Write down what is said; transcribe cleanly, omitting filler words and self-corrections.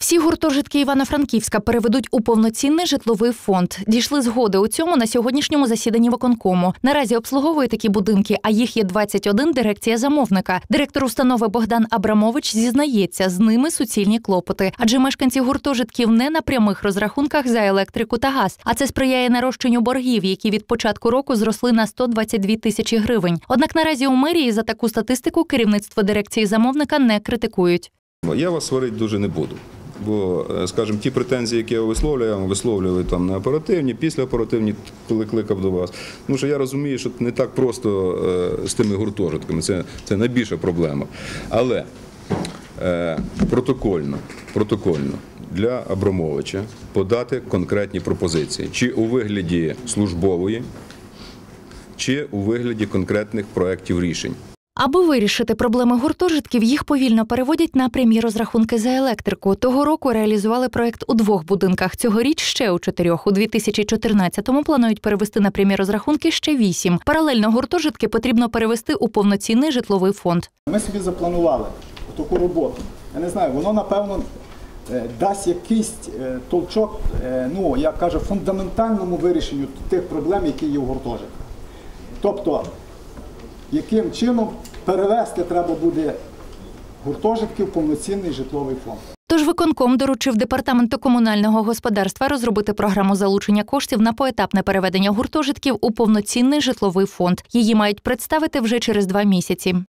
Всі гуртожитки Івано-Франківська переведуть у повноцінний житловий фонд. Дійшли згоди у цьому на сьогоднішньому засіданні виконкому. Наразі обслуговує такі будинки, а їх є 21 дирекція замовника. Директор установи Богдан Абрамович зізнається, з ними суцільні клопоти. Адже мешканці гуртожитків не на прямих розрахунках за електрику та газ. А це сприяє нарощенню боргів, які від початку року зросли на 122 тисячі гривень. Однак наразі у мерії за таку статистику керівництво дирекції замовника не критикують. Я вас сварити дуже не буду. Бо, скажімо, ті претензії, які я висловлював там на оперативні, післяоперативні, коли кликав до вас. Тому що я розумію, що не так просто з тими гуртожитками, це найбільша проблема. Але протокольно для Абрамовича подати конкретні пропозиції. Чи у вигляді службової, чи у вигляді конкретних проєктів рішень. Аби вирішити проблеми гуртожитків, їх повільно переводять на прямі розрахунки за електрику. Того року реалізували проєкт у 2 будинках, цьогоріч ще у 4. У 2014-му планують перевести на прямі розрахунки ще 8. Паралельно гуртожитки потрібно перевести у повноцінний житловий фонд. Ми собі запланували таку роботу. Я не знаю, воно, напевно, дасть якийсь толчок, я кажу, фундаментальному вирішенню тих проблем, які є в гуртожитках. Тобто, яким чином перевести треба буде гуртожитки в повноцінний житловий фонд. Тож виконком доручив Департаменту комунального господарства розробити програму залучення коштів на поетапне переведення гуртожитків у повноцінний житловий фонд. Її мають представити вже через 2 місяці.